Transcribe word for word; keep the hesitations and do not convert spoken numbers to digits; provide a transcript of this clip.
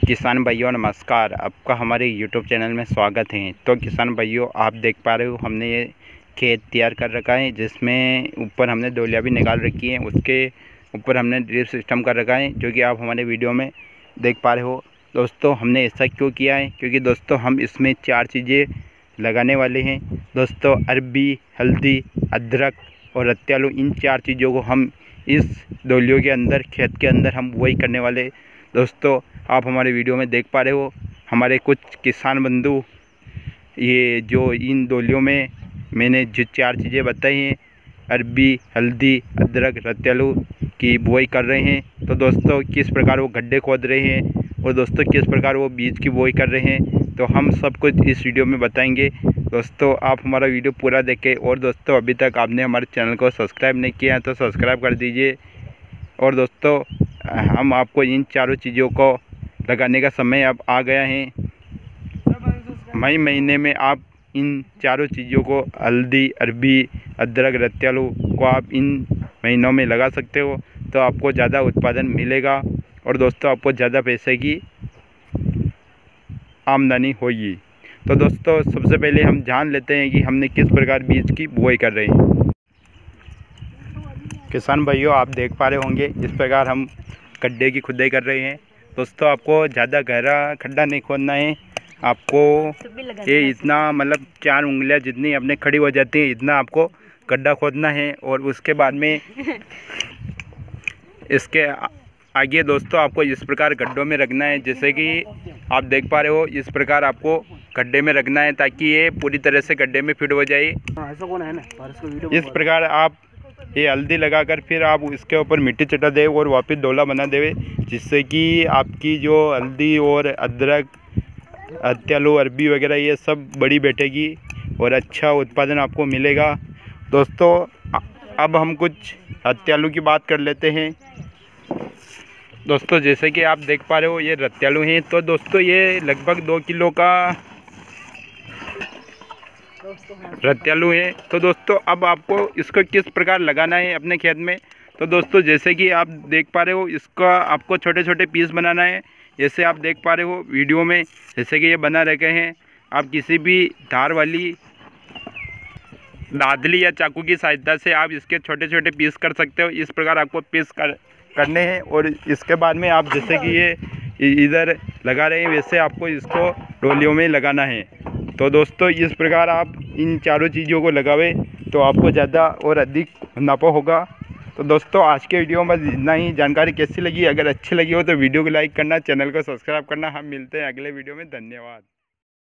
किसान भाइयों नमस्कार, आपका हमारे यूट्यूब चैनल में स्वागत है। तो किसान भाइयों, आप देख पा रहे हो हमने ये खेत तैयार कर रखा है, जिसमें ऊपर हमने डोलियाँ भी निकाल रखी हैं। उसके ऊपर हमने ड्रिप सिस्टम कर रखा है, जो कि आप हमारे वीडियो में देख पा रहे हो। दोस्तों, हमने ऐसा क्यों किया है? क्योंकि दोस्तों हम इसमें चार चीज़ें लगाने वाले हैं। दोस्तों, अरबी, हल्दी, अदरक और रत्यालू, इन चार चीज़ों को हम इस डोलियों के अंदर, खेत के अंदर हम वही करने वाले। दोस्तों, आप हमारे वीडियो में देख पा रहे हो हमारे कुछ किसान बंधु, ये जो इन डोलियों में मैंने जो चार चीज़ें बताई हैं, अरबी, हल्दी, अदरक, रत्यालू की बुआई कर रहे हैं। तो दोस्तों, किस प्रकार वो गड्ढे खोद रहे हैं और दोस्तों किस प्रकार वो बीज की बुआई कर रहे हैं, तो हम सब कुछ इस वीडियो में बताएंगे। दोस्तों, आप हमारा वीडियो पूरा देखें। और दोस्तों, अभी तक आपने हमारे चैनल को सब्सक्राइब नहीं किया है तो सब्सक्राइब कर दीजिए। और दोस्तों, हम आपको इन चारों चीज़ों को लगाने का समय अब आ गया है। मई महीने में आप इन चारों चीज़ों को, हल्दी, अरबी, अदरक, रत्यालू को आप इन महीनों में लगा सकते हो, तो आपको ज़्यादा उत्पादन मिलेगा और दोस्तों आपको ज़्यादा पैसे की आमदनी होगी। तो दोस्तों, सबसे पहले हम जान लेते हैं कि हमने किस प्रकार बीज की बुआई कर रहे हैं। किसान भाइयों, आप देख पा रहे होंगे इस प्रकार हम गड्ढे की खुदाई कर रहे हैं। दोस्तों, आपको ज़्यादा गहरा खड्डा नहीं खोदना है। आपको ये इतना, मतलब चार उंगलियां जितनी अपने खड़ी हो जाती है, इतना आपको गड्ढा खोदना है। और उसके बाद में इसके आगे दोस्तों आपको इस प्रकार गड्ढों में रखना है, जैसे कि आप देख पा रहे हो। इस प्रकार आपको गड्ढे में रखना है ताकि ये पूरी तरह से गड्ढे में फिट हो जाए। इस प्रकार आप ये हल्दी लगाकर फिर आप इसके ऊपर मिट्टी चटा दे और वापस डोला बना देवे, जिससे कि आपकी जो हल्दी और अदरक, रत्यालू, अरबी वगैरह ये सब बड़ी बैठेगी और अच्छा उत्पादन आपको मिलेगा। दोस्तों, अब हम कुछ रत्यालू की बात कर लेते हैं। दोस्तों, जैसे कि आप देख पा रहे हो ये रत्यालू हैं। तो दोस्तों, ये लगभग दो किलो का रत्यालू है। तो दोस्तों, अब आपको इसको किस प्रकार लगाना है अपने खेत में, तो दोस्तों जैसे कि आप देख पा रहे हो, इसका आपको छोटे छोटे पीस बनाना है। जैसे आप देख पा रहे हो वीडियो में, जैसे कि ये बना रखे हैं। आप किसी भी धार वाली दादली या चाकू की सहायता से आप इसके छोटे छोटे पीस कर सकते हो। इस प्रकार आपको पीस कर करने हैं और इसके बाद में आप जैसे कि ये इधर लगा रहे हैं, वैसे आपको इसको डोलियों में लगाना है। तो दोस्तों, इस प्रकार आप इन चारों चीज़ों को लगावे तो आपको ज़्यादा और अधिक मुनाफा होगा। तो दोस्तों, आज के वीडियो में इतना ही। जानकारी कैसी लगी? अगर अच्छी लगी हो तो वीडियो को लाइक करना, चैनल को सब्सक्राइब करना। हम मिलते हैं अगले वीडियो में। धन्यवाद।